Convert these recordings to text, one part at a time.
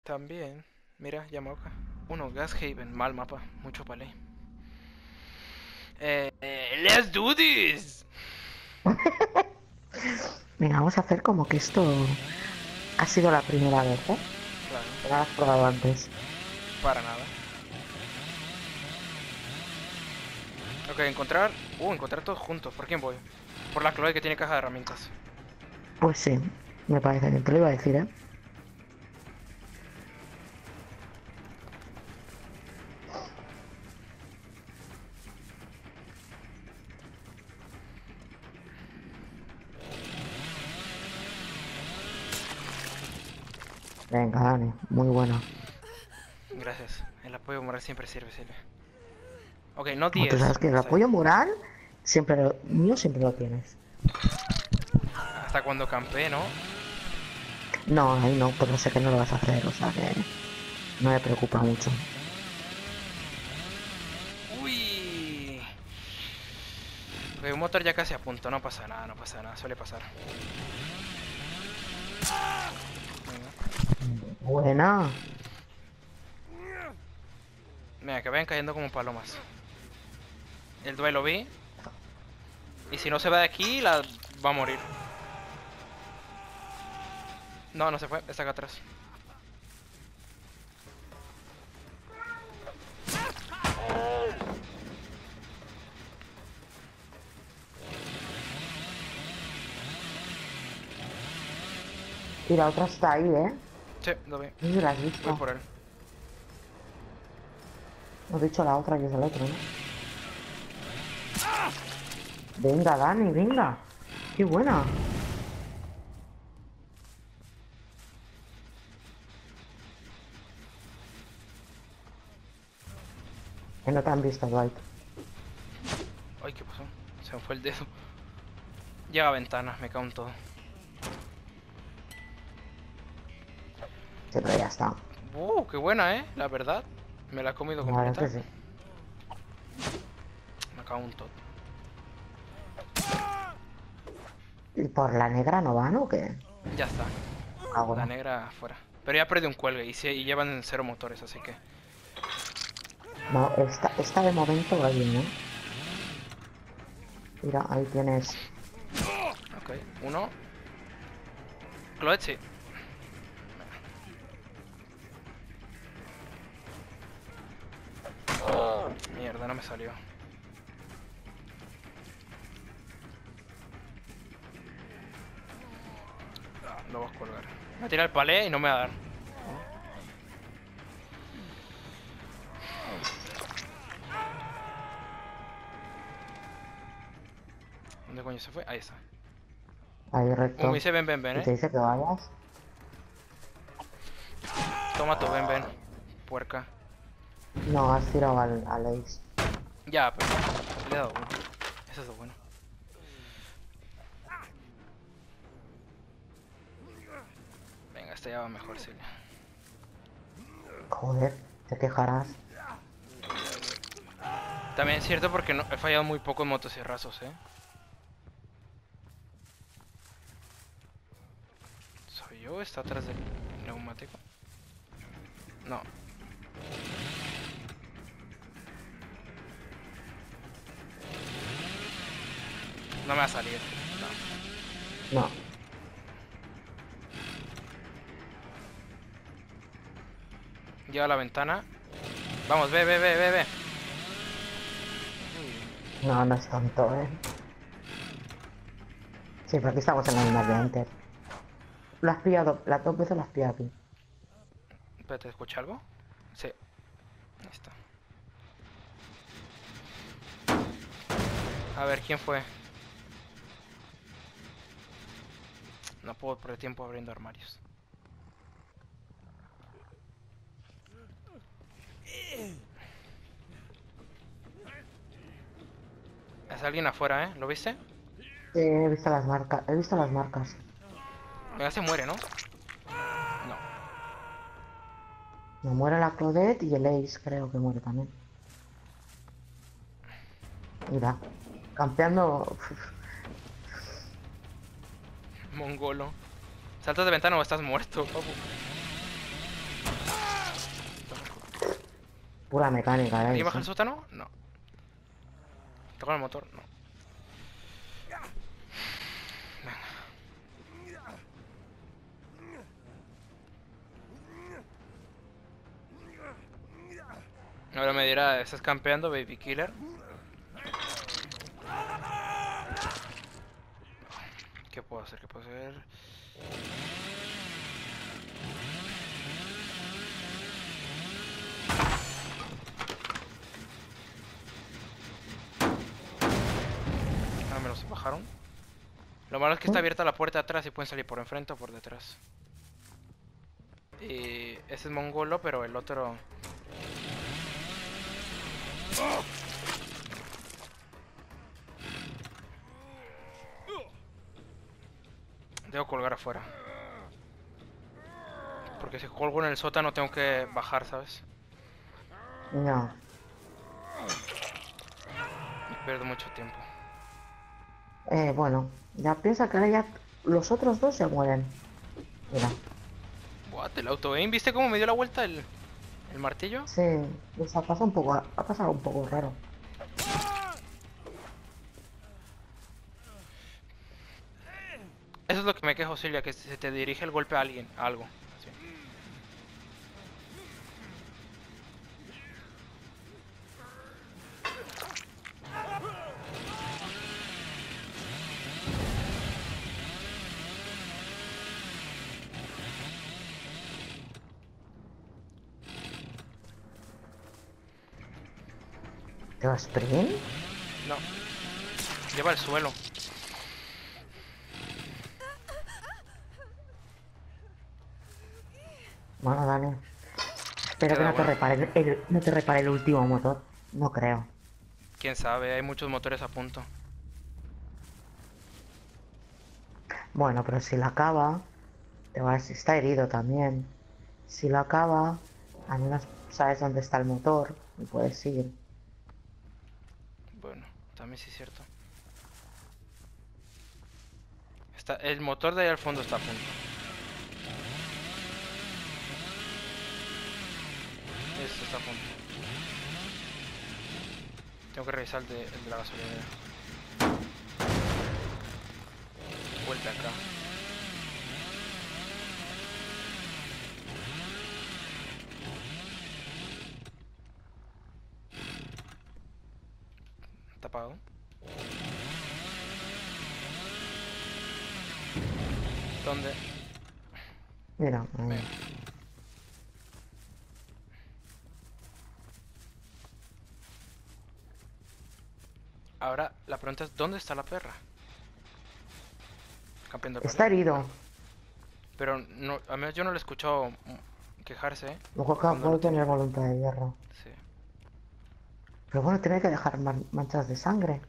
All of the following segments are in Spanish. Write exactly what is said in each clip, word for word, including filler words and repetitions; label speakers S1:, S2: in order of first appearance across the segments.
S1: También. Mira, Yamaoka. Uno, Gas Haven. Mal mapa. Mucho palé. Eh, eh, let's do this.
S2: Venga, vamos a hacer como que esto ha sido la primera vez, ¿eh?
S1: Claro,
S2: Que no lo has probado antes.
S1: para nada. Ok, encontrar... Uh, encontrar todos juntos. ¿Por quién voy? Por la Chloe que tiene caja de herramientas.
S2: Pues sí, me parece bien, te lo iba a decir, ¿eh? Venga, Dani, muy buena.
S1: Gracias. El apoyo moral siempre sirve, sirve. Ok, no
S2: Como tú
S1: diez.
S2: sabes que el
S1: Está bien.
S2: apoyo moral siempre lo, mío siempre lo tienes.
S1: Hasta cuando campé, ¿no?
S2: No, ahí no, pero sé que no lo vas a hacer, o sea que no me preocupa mucho.
S1: Uy. Ok, un motor ya casi a punto. No pasa nada, no pasa nada. Suele pasar. Venga.
S2: Buena.
S1: Mira, que vayan cayendo como palomas. El duelo vi. Y si no se va de aquí, la va a morir. No, no se fue. Está acá atrás.
S2: Y la otra está ahí, ¿eh?
S1: Sí, lo vi.
S2: No sé si la has
S1: Voy
S2: visto.
S1: por él.
S2: No he dicho la otra, que es el otro, ¿no? Venga, Dani, venga. Qué buena. Que no te han visto, Dwight.
S1: Ay, ¿qué pasó? Se me fue el dedo. Llega a ventana, me cago en todo.
S2: Sí, pero ya está.
S1: Uh, qué buena, eh. La verdad. Me la he comido
S2: La verdad
S1: completa.
S2: es que sí.
S1: Me cago en todo.
S2: ¿Y por la negra no van o qué?
S1: Ya está. La
S2: Ahora.
S1: negra fuera. Pero ya perdí un cuelgue y, sí- y llevan cero motores, así que...
S2: No, esta, esta de momento va bien, ¿eh? Mira, ahí tienes.
S1: Ok, uno. Cloet, sí. Mierda, no me salió. Ah, lo voy a colgar. Me a tirar el palé y no me va a dar. ¿Dónde coño se fue? Ahí está.
S2: Ahí
S1: Uh, me
S2: recto.
S1: dice ven, ven, ven,
S2: Y
S1: eh.
S2: te dice que vayas.
S1: Toma tu ven, ven. Puerca.
S2: No, has tirado al, al Ace.
S1: Ya, pero le he dado uno. Eso es lo bueno. Venga, este ya va mejor, Silvia.
S2: Joder, te quejarás.
S1: También es cierto porque no, he fallado muy poco en motosierrazos, eh. ¿Soy yo o está atrás del neumático? No. No me va a salir. No.
S2: No.
S1: Llega a la ventana. Vamos, ve, ve, ve, ve, ve.
S2: No, no es tonto, ¿eh? Sí, pero aquí estamos en la misma de antes. Lo has pillado, las dos veces lo has pillado aquí.
S1: Espérate, ¿escucha algo? Sí. Ahí está. A ver, ¿quién fue? No puedo perder tiempo abriendo armarios. Es alguien afuera, ¿eh? ¿Lo viste?
S2: Sí, he visto las marcas, he visto las marcas.
S1: Venga, se muere, ¿no? No.
S2: Me muere la Claudette y el Ace creo que muere también. Mira, campeando.
S1: Mongolo. ¿Saltas de ventana o estás muerto, papu?
S2: Pura mecánica, ¿eh?
S1: ¿Alguien baja
S2: Eso.
S1: el sótano? No. ¿Toca el motor? No. Ahora me dirá, ¿estás campeando, baby killer? ¿Qué puedo hacer? ¿Qué puedo hacer? Ah, me los bajaron. Lo malo es que está abierta la puerta de atrás y pueden salir por enfrente o por detrás. Y ese es mongolo, pero el otro... Debo colgar afuera. Porque si colgo en el sótano tengo que bajar, ¿sabes?
S2: No.
S1: Y pierdo mucho tiempo.
S2: Eh, bueno, ya piensa que ahora ya los otros dos se mueren. Mira,
S1: What, el auto aim, ¿viste cómo me dio la vuelta el, el martillo?
S2: sí, les ha pasado un poco, ha pasado un poco raro.
S1: Eso es lo que me quejo, Silvia, que se te dirige el golpe a alguien, a algo. Así.
S2: ¿Te vas sprint?
S1: No, lleva el suelo.
S2: Bueno, Dani. Espero que
S1: Queda
S2: no te
S1: bueno.
S2: repare el, el- no te repare el último motor. No creo.
S1: Quién sabe, hay muchos motores a punto.
S2: Bueno, pero si la acaba, te vas, está herido también. Si lo acaba, al menos sabes dónde está el motor y puedes ir.
S1: Bueno, también sí es cierto. Está, el motor de ahí al fondo está a punto. Esto está a punto. Tengo que revisar el de, el de la gasolinera. Vuelta acá. ¿Está apagado? ¿Dónde?
S2: Mira, ahí.
S1: Ven. Ahora la pregunta es, ¿dónde está la perra? Campeando el
S2: Está
S1: palio.
S2: herido.
S1: Pero no, al menos yo no le he escuchado mm, quejarse, ¿eh?
S2: Luego acá
S1: Cuando
S2: puede
S1: lo tiene.
S2: tener voluntad de hierro.
S1: Sí.
S2: Pero bueno, tiene que dejar man- manchas de sangre.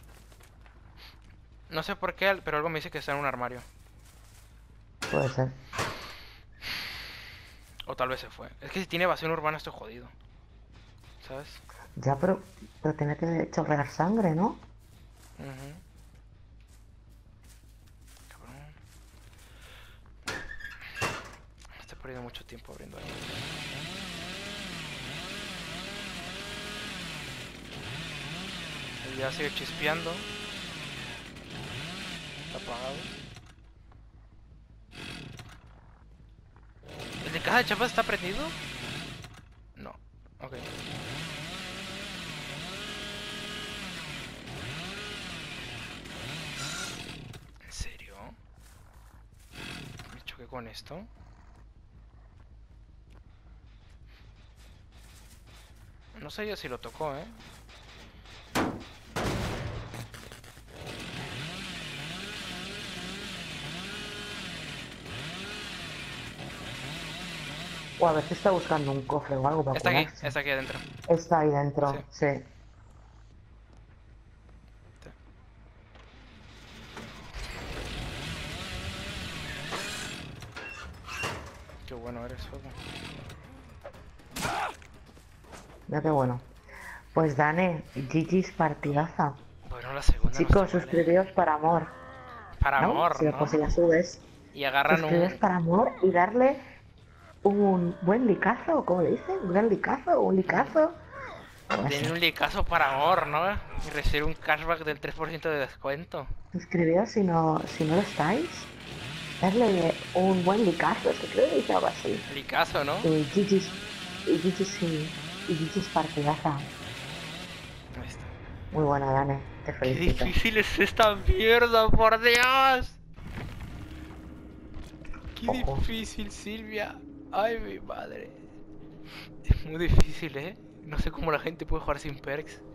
S1: No sé por qué, pero algo me dice que está en un armario.
S2: Puede ser.
S1: O tal vez se fue. Es que si tiene evasión urbana estoy jodido. ¿Sabes?
S2: Ya, pero, pero tiene que chorrear sangre, ¿no?
S1: Ujú. Cabrón. Estoy perdiendo mucho tiempo abriendo armas. El ya sigue chispeando. Está apagado. ¿El de caja de chapas está prendido? No. Ok. ¿En serio? ¿Me choqué con esto? No sé yo si lo tocó, ¿eh?
S2: O a ver si está buscando un cofre o algo para
S1: Está aquí,
S2: curarse.
S1: está aquí adentro.
S2: Está ahí dentro,
S1: Sí.
S2: sí.
S1: Qué bueno eres, juego.
S2: Ya que bueno. Pues Dane, G G's partidaza.
S1: Bueno, la segunda no
S2: Chicos,
S1: está mal, ¿eh?
S2: suscribíos para amor.
S1: Para
S2: ¿No?
S1: amor,
S2: Si,
S1: ¿no?
S2: pues si la subes.
S1: Y agarran
S2: Suscribíos
S1: un...
S2: para amor y darle un buen licazo, ¿cómo le dicen? ¿Un gran licazo? ¿Un licazo? No
S1: Tiene
S2: sé.
S1: un licazo para amor, ¿no? Y recibe un cashback del tres por ciento de descuento.
S2: Suscribiros si no, si no lo estáis. Darle un buen licazo, es que creo que dice algo así.
S1: Licazo, ¿no?
S2: Y Gigi's, y Gigi's sí, y Gigi's partidaza.
S1: Ahí está.
S2: Muy buena, Dane, te
S1: ¡Qué
S2: felicito.
S1: difícil es esta mierda, por Dios! ¡Qué
S2: Ojo.
S1: difícil, Silvia! ¡Ay, mi madre! Es muy difícil, ¿eh? No sé cómo la gente puede jugar sin perks.